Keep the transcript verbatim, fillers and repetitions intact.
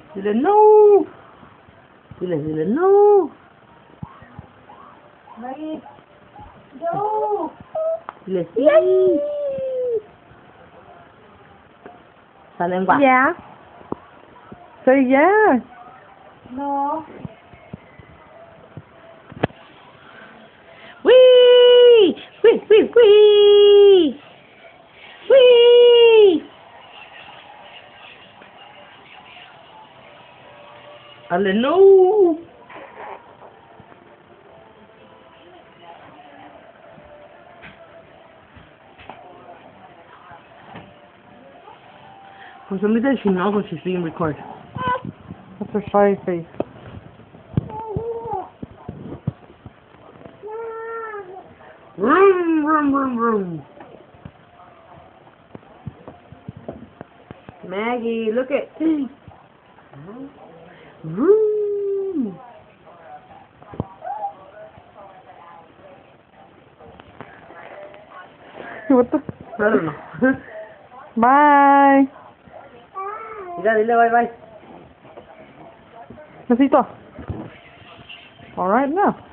Dile no. Dile, dile no. Maggie. No. Dile sí. Sa lengua. Yeah. Say yeah. No. Wee! Wee, wee, wee! Wee! Dale no. For some reason she knows when she's being recorded. That's her shy face. Vroom, vroom, vroom, vroom. Maggie, look at. Vroom. What the? I don't know. Bye. Mira, dile bye bye. Besito. All right now.